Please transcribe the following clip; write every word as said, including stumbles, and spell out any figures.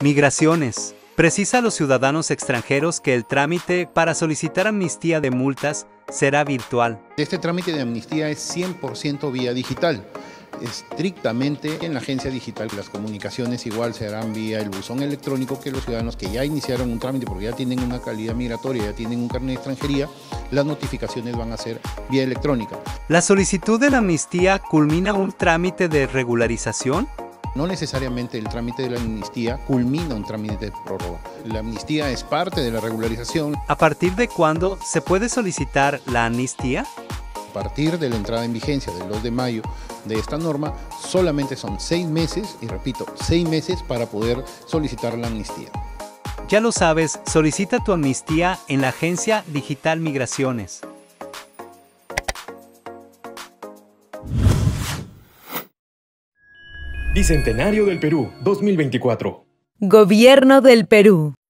Migraciones. Precisa a los ciudadanos extranjeros que el trámite para solicitar amnistía de multas será virtual. Este trámite de amnistía es cien por ciento vía digital. Estrictamente en la agencia digital. Las comunicaciones igual se harán vía el buzón electrónico, que los ciudadanos que ya iniciaron un trámite porque ya tienen una calidad migratoria, ya tienen un carnet de extranjería, las notificaciones van a ser vía electrónica. ¿La solicitud de la amnistía culmina un trámite de regularización? No necesariamente el trámite de la amnistía culmina un trámite de prórroga. La amnistía es parte de la regularización. ¿A partir de cuándo se puede solicitar la amnistía? A partir de la entrada en vigencia del dos de mayo de esta norma, solamente son seis meses, y repito, seis meses para poder solicitar la amnistía. Ya lo sabes, solicita tu amnistía en la Agencia Digital Migraciones. Bicentenario del Perú, dos mil veinticuatro. Gobierno del Perú.